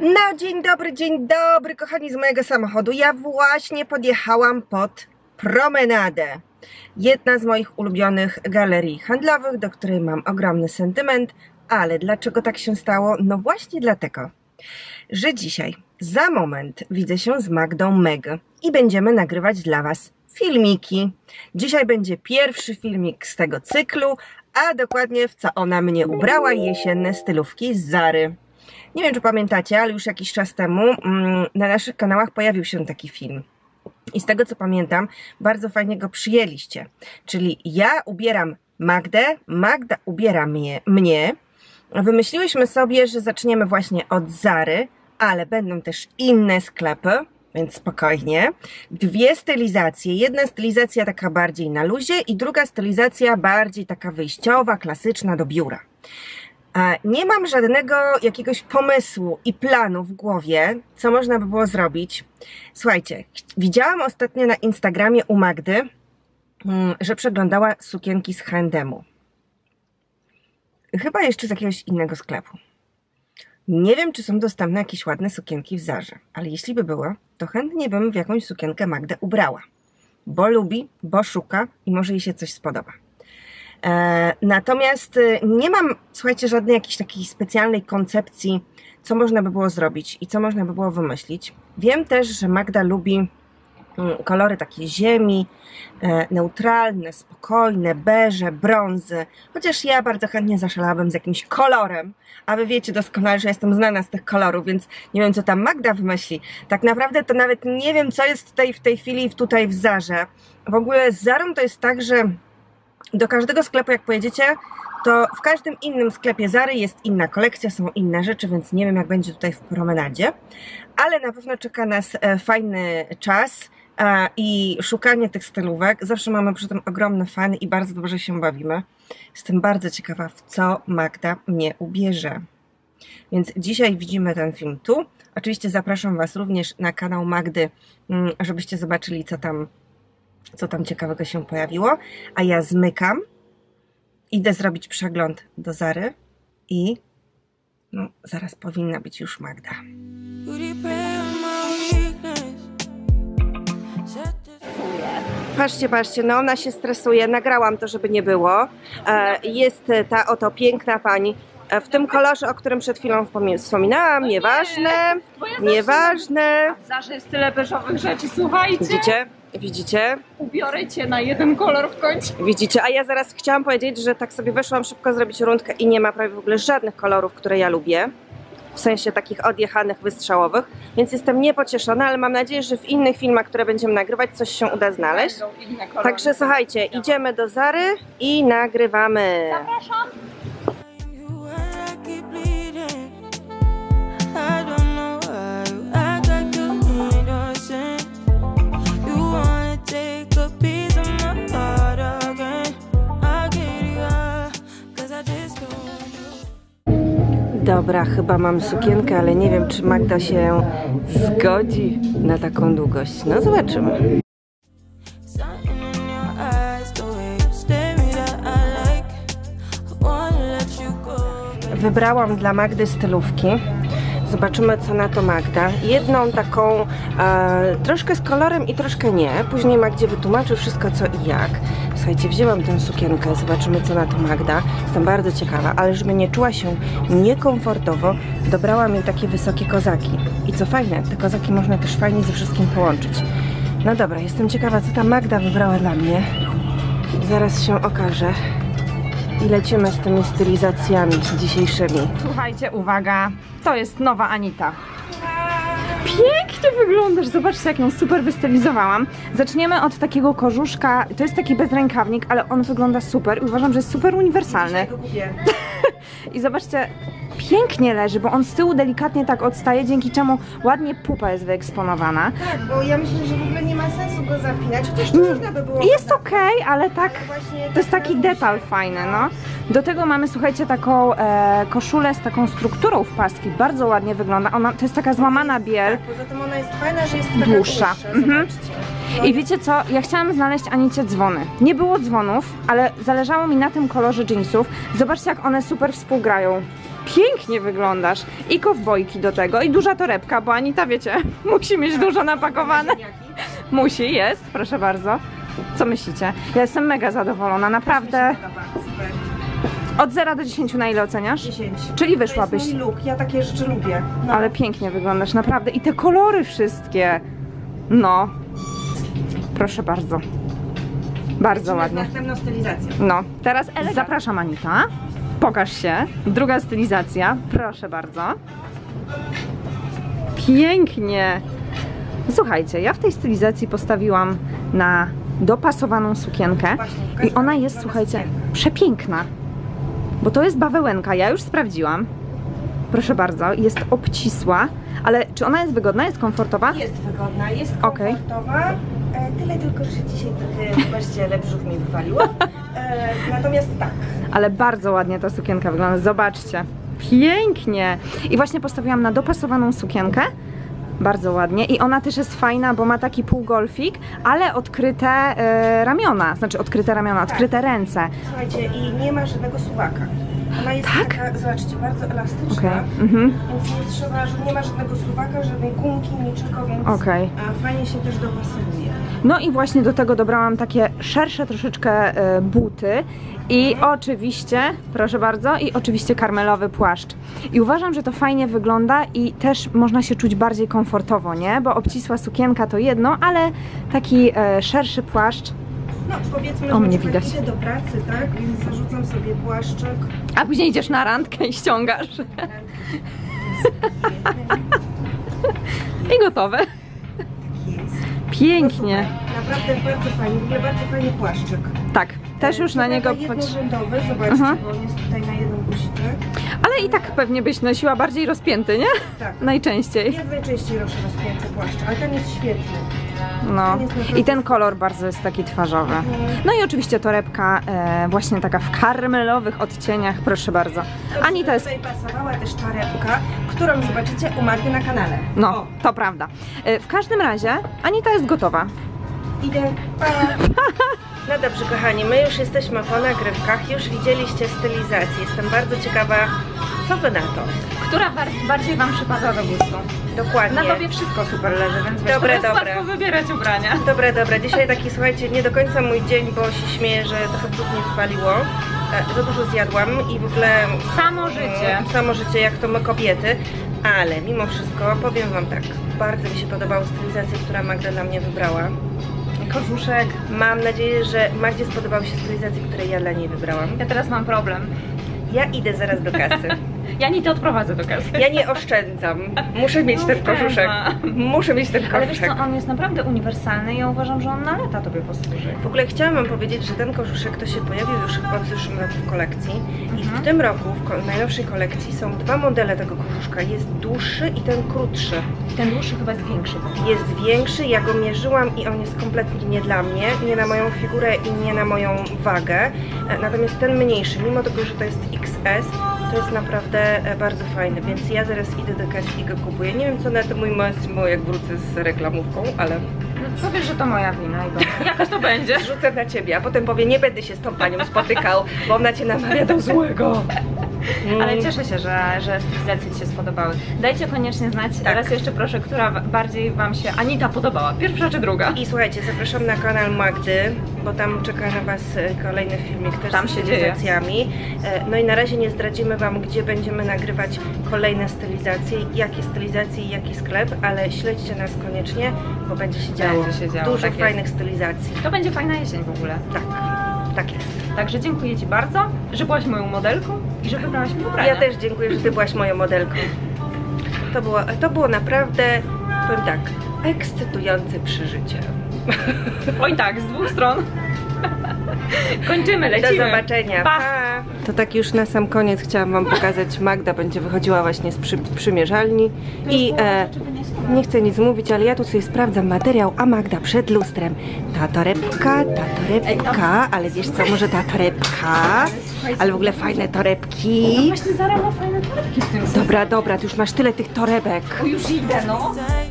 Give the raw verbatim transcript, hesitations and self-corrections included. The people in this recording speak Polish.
No dzień dobry, dzień dobry kochani z mojego samochodu. Ja właśnie podjechałam pod promenadę. Jedna z moich ulubionych galerii handlowych, do której mam ogromny sentyment. Ale dlaczego tak się stało? No właśnie dlatego, że dzisiaj za moment widzę się z Magdą Meg i będziemy nagrywać dla Was filmiki. Dzisiaj będzie pierwszy filmik z tego cyklu, a dokładnie w co ona mnie ubrała, jesienne stylówki z Zary. Nie wiem, czy pamiętacie, ale już jakiś czas temu mm, na naszych kanałach pojawił się taki film. I z tego co pamiętam, bardzo fajnie go przyjęliście. Czyli ja ubieram Magdę, Magda ubiera mnie, mnie. Wymyśliłyśmy sobie, że zaczniemy właśnie od Zary, ale będą też inne sklepy, więc spokojnie. Dwie stylizacje. Jedna stylizacja taka bardziej na luzie i druga stylizacja bardziej taka wyjściowa, klasyczna do biura. Nie mam żadnego jakiegoś pomysłu i planu w głowie, co można by było zrobić. Słuchajcie, widziałam ostatnio na Instagramie u Magdy, że przeglądała sukienki z H and M-u. Chyba jeszcze z jakiegoś innego sklepu. Nie wiem, czy są dostępne jakieś ładne sukienki w Zarze, ale jeśli by było, to chętnie bym w jakąś sukienkę Magdę ubrała. Bo lubi, bo szuka i może jej się coś spodoba. E, natomiast nie mam, słuchajcie, żadnej jakiejś takiej specjalnej koncepcji, co można by było zrobić i co można by było wymyślić. Wiem też, że Magda lubi kolory takie ziemi, e, neutralne, spokojne, beże, brązy, chociaż ja bardzo chętnie zaszalałabym z jakimś kolorem, a wy wiecie doskonale, że jestem znana z tych kolorów, więc nie wiem, co tam Magda wymyśli. Tak naprawdę to nawet nie wiem, co jest tutaj w tej chwili tutaj w Zarze. W ogóle z Zarą to jest tak, że do każdego sklepu, jak pojedziecie, to w każdym innym sklepie Zary jest inna kolekcja, są inne rzeczy, więc nie wiem, jak będzie tutaj w promenadzie, ale na pewno czeka nas fajny czas i szukanie tych stylówek. Zawsze mamy przy tym ogromny fan i bardzo dobrze się bawimy. Jestem bardzo ciekawa, w co Magda mnie ubierze. Więc dzisiaj widzimy ten film tu. Oczywiście zapraszam Was również na kanał Magdy, żebyście zobaczyli, co tam co tam ciekawego się pojawiło, a ja zmykam, idę zrobić przegląd do Zary i no, zaraz powinna być już Magda. Patrzcie, patrzcie, no ona się stresuje, nagrałam to, żeby nie było. Jest ta oto piękna pani w tym kolorze, o którym przed chwilą wspominałam, nieważne, nieważne. W Zarze jest tyle beżowych rzeczy, słuchajcie. Widzicie? Widzicie? Ubiorę cię na jeden kolor w końcu. Widzicie? A ja zaraz chciałam powiedzieć, że tak sobie weszłam szybko zrobić rundkę i nie ma prawie w ogóle żadnych kolorów, które ja lubię. W sensie takich odjechanych, wystrzałowych. Więc jestem niepocieszona, ale mam nadzieję, że w innych filmach, które będziemy nagrywać, coś się uda znaleźć. Także słuchajcie, idziemy do Zary i nagrywamy. Zapraszam. Dobra, chyba mam sukienkę, ale nie wiem, czy Magda się zgodzi na taką długość. No zobaczymy. Wybrałam dla Magdy stylówki. Zobaczymy, co na to Magda. Jedną taką e, troszkę z kolorem i troszkę nie. Później Magdzie wytłumaczy wszystko, co i jak. Słuchajcie, wzięłam tę sukienkę, zobaczymy, co na to Magda. Jestem bardzo ciekawa, ale żeby nie czuła się niekomfortowo, dobrałam jej takie wysokie kozaki. I co fajne, te kozaki można też fajnie ze wszystkim połączyć. No dobra, jestem ciekawa, co ta Magda wybrała dla mnie. Zaraz się okaże. I lecimy z tymi stylizacjami dzisiejszymi. Słuchajcie, uwaga, to jest nowa Anita. Pięknie wyglądasz, zobaczcie, jak ją super wystylizowałam. Zaczniemy od takiego kożuszka, to jest taki bezrękawnik, ale on wygląda super i uważam, że jest super uniwersalny. I zobaczcie, pięknie leży, bo on z tyłu delikatnie tak odstaje, dzięki czemu ładnie pupa jest wyeksponowana. Tak, bo ja myślę, że w ogóle nie ma sensu go zapinać, chociaż to można by było. Jest okej, okay, ale tak, to jest taki detal fajny, no. Do tego mamy, słuchajcie, taką e, koszulę z taką strukturą w paski, bardzo ładnie wygląda. Ona, to jest taka złamana biel. Tak, poza tym ona jest fajna, że jest taka dłuższa. dłuższa, mhm. No. I wiecie co, ja chciałam znaleźć Anicie dzwony. Nie było dzwonów, ale zależało mi na tym kolorze jeansów. Zobaczcie, jak one super współgrają. Pięknie wyglądasz. I kowbojki do tego, i duża torebka, bo Anita, wiecie, musi mieć dużo napakowane. Musi, jest, proszę bardzo. Co myślicie? Ja jestem mega zadowolona, naprawdę. Od zera do dziesięciu na ile oceniasz? dziesięć. Czyli wyszłabyś. To jest mój look, ja takie rzeczy lubię. No. Ale pięknie wyglądasz, naprawdę. I te kolory wszystkie. No. Proszę bardzo. Bardzo ładnie. Następną stylizację. No, teraz zapraszam Anita. Pokaż się. Druga stylizacja. Proszę bardzo. Pięknie. Słuchajcie, ja w tej stylizacji postawiłam na dopasowaną sukienkę i ona jest, słuchajcie, przepiękna. Bo to jest bawełenka, ja już sprawdziłam. Proszę bardzo, jest obcisła, ale czy ona jest wygodna, jest komfortowa? Jest wygodna, jest Okej. komfortowa. E, tyle tylko, że dzisiaj trochę, zobaczcie, ale brzuch mi wywaliło. E, natomiast tak. Ale bardzo ładnie ta sukienka wygląda, zobaczcie. Pięknie! I właśnie postawiłam na dopasowaną sukienkę. Bardzo ładnie i ona też jest fajna, bo ma taki półgolfik, ale odkryte e, ramiona, znaczy odkryte ramiona, Tak. odkryte ręce. Słuchajcie, i nie ma żadnego suwaka. Ona jest Tak? taka, zobaczcie, bardzo elastyczna, Okej. Mhm. więc nie trzeba, że nie ma żadnego suwaka, żadnej gumki, niczego, więc Okej. a, fajnie się też dopasowuje. No i właśnie do tego dobrałam takie szersze troszeczkę e, buty i oczywiście, proszę bardzo, i oczywiście karmelowy płaszcz. I uważam, że to fajnie wygląda i też można się czuć bardziej komfortowo, nie? Bo obcisła sukienka to jedno, ale taki e, szerszy płaszcz. No powiedzmy, O, że mnie na przykład widać. idę do pracy, tak, więc zarzucam sobie płaszczek. A później idziesz na randkę i ściągasz. I gotowe. Jest. Pięknie. No, naprawdę bardzo fajnie, w ogóle bardzo fajny płaszczyk. Tak, też już na Co niego prawda patrz. jednorzędowy, zobaczcie, Mhm. bo on jest tutaj na jeden guziczek. Ale i tak pewnie byś nosiła bardziej rozpięty, nie? Tak. Najczęściej. Ja najczęściej noszę rozpięty płaszcz, ale ten jest świetny. No. Ten jest naprawdę- I ten kolor bardzo jest taki twarzowy. Mhm. No i oczywiście torebka e, właśnie taka w karmelowych odcieniach, proszę bardzo. Dobrze, Anita że jest... tutaj pasowała też torebka, którą zobaczycie u Magdy na kanale. No, O, to prawda. E, w każdym razie Anita jest gotowa. idę. Pa. No dobrze, kochani, my już jesteśmy po nagrywkach, już widzieliście stylizację. Jestem bardzo ciekawa, co wy na to. Która bardziej wam przypada do gustu? Dokładnie. Na tobie wszystko super leży, więc wiesz, Dobre, to jest dobre. łatwo wybierać ubrania. Dobra, dobra, dzisiaj taki, słuchajcie, nie do końca mój dzień, bo się śmieję, że trochę brzuch mi wywaliło. E, Za dużo zjadłam i w ogóle... Samo życie. Mm, Samo życie, jak to my kobiety. Ale mimo wszystko, powiem wam tak, bardzo mi się podobała stylizacja, która Magda dla mnie wybrała. Kożuszek. Mam nadzieję, że Magdzie spodobały się stylizacje, które ja dla niej wybrałam. Ja teraz mam problem. Ja idę zaraz do kasy. Ja nie to odprowadzę do kasy. Ja nie oszczędzam. Muszę mieć ten kożuszek. Muszę mieć ten Ale wiesz kożuszek. co, on jest naprawdę uniwersalny i ja uważam, że on na lata tobie posłuży. W ogóle chciałam wam powiedzieć, że ten kożuszek to się pojawił już chyba w zeszłym roku w kolekcji. I Mhm. w tym roku, w ko- najnowszej kolekcji, są dwa modele tego kożuszka. Jest dłuższy i ten krótszy. Ten dłuższy chyba jest większy. Jest większy, ja go mierzyłam i on jest kompletnie nie dla mnie, nie na moją figurę i nie na moją wagę. E, Natomiast ten mniejszy, mimo tego, że to jest X S, to jest naprawdę e, bardzo fajny, więc ja zaraz idę do kasy i go kupuję. Nie wiem, co na to mój Massimo, jak wrócę z reklamówką, ale No powiesz, że to moja wina i bo jakoś to będzie. zrzucę na ciebie, a potem powie, nie będę się z tą panią spotykał, bo ona cię namawia do złego. Ale cieszę się, że, że stylizacje ci się spodobały. Dajcie koniecznie znać, Tak. raz jeszcze proszę, która bardziej wam się Anita podobała, pierwsza czy druga? I słuchajcie, zapraszam na kanał Magdy, bo tam czeka na was e, kolejny filmik też Tam z się dzieje. stylizacjami. E, No i na razie nie zdradzimy wam, gdzie będziemy nagrywać kolejne stylizacje, jakie stylizacje i jaki sklep, ale śledźcie nas koniecznie, bo będzie się działo. Będzie się działo, Dużo tak fajnych stylizacji. To będzie fajna jesień w ogóle. Tak, tak jest. Także dziękuję ci bardzo, że byłaś moją modelką i że wybrałaś mi ubrania. Ja też dziękuję, że ty byłaś moją modelką. To było, to było naprawdę, powiem tak, ekscytujące przeżycie. Oj tak, z dwóch stron. Kończymy, lecimy. Do zobaczenia. Pa. Pa. To tak już na sam koniec chciałam wam pokazać. Magda będzie wychodziła właśnie z przy, przymierzalni i e, nie chcę nic mówić, ale ja tu sobie sprawdzam materiał, a Magda przed lustrem. Ta torebka, ta torebka, ale wiesz co, może ta torebka, ale w ogóle fajne torebki. Właśnie Zara ma fajne torebki w tym. Dobra, dobra, ty już masz tyle tych torebek. Już idę, no.